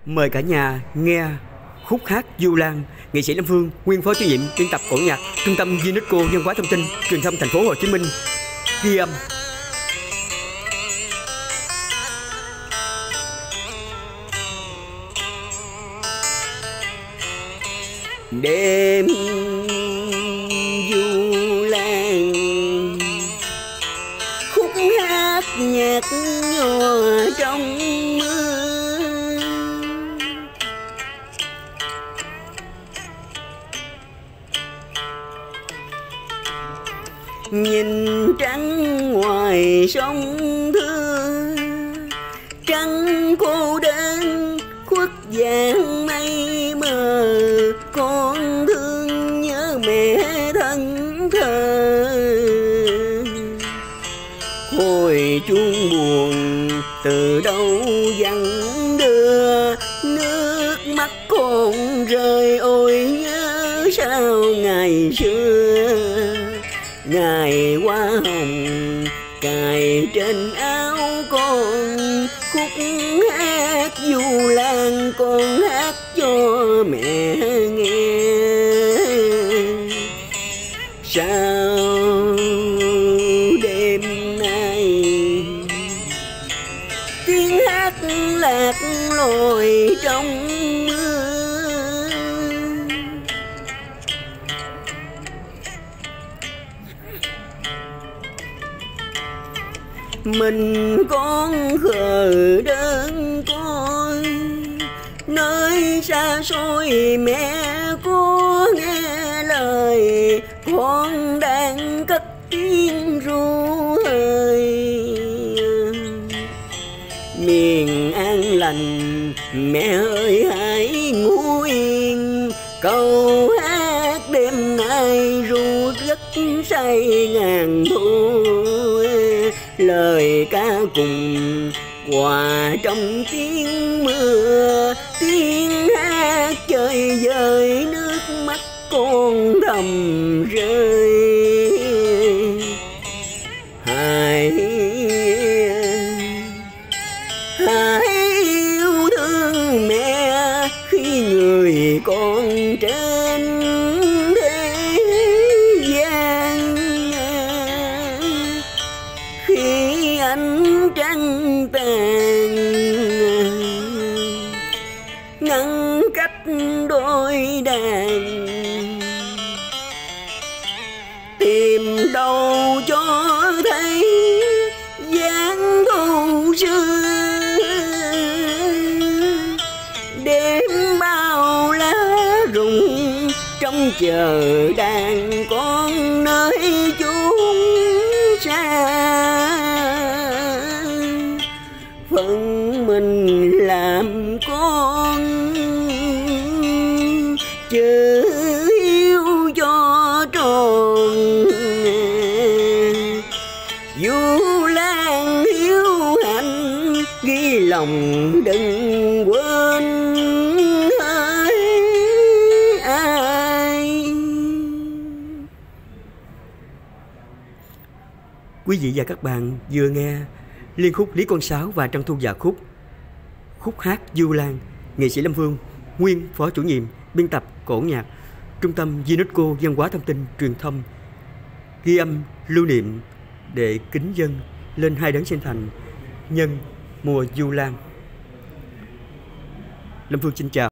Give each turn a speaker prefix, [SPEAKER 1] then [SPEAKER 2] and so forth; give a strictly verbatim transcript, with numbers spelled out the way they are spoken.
[SPEAKER 1] Mời cả nhà nghe khúc hát Du Lan, nghệ sĩ Lâm Phương, nguyên phó chủ nhiệm biên tập cổ nhạc, Trung tâm UNESCO Văn hóa Thông tin Truyền thông Thành phố Hồ Chí Minh ghi âm. Đêm Du Lan, khúc hát nhạc nhòa trong mưa, nhìn trăng ngoài sông Thưa, trăng cô đơn khuất vàng mây mờ, con thương nhớ mẹ thân thờ. Hồi chuông buồn từ đâu văng đưa, nước mắt con rơi ôi nhớ sao ngày xưa. Ngày hoa hồng cài trên áo con, khúc hát Du Lan con hát cho mẹ nghe. Sao đêm nay tiếng hát lạc lối trong mưa, mình con khờ đơn côi nơi xa xôi, mẹ có nghe lời con đang cất tiếng ru hơi. Miền an lành mẹ ơi hãy ngủ yên, câu hát đêm nay ru rất say ngàn thu. Lời ca cùng hòa trong tiếng mưa, tiếng hát chơi vơi nước mắt con thầm rơi. Hãy hãy yêu thương mẹ khi người con trên thế gian, khi ánh trăng tàn ngăn cách đôi đàn. Tìm đâu cho thấy dáng thu xưa, đêm bao lá rụng trong chờ đàn con nơi chốn xa. Phận mình làm con chớ hiếu cho tròn, Du Lan hiếu hạnh ghi lòng đừng quên hỡi ai. Quý vị và các bạn vừa nghe liên khúc Lý Con Sáo và Trăng Thu Dạ Khúc, khúc hát Du Lan, nghệ sĩ Lâm Phương, nguyên phó chủ nhiệm biên tập cổ nhạc, Trung tâm UNESCO Văn hóa Thông tin Truyền thông ghi âm lưu niệm để kính dâng lên hai đấng sinh thành nhân mùa Du Lan. Lâm Phương xin chào.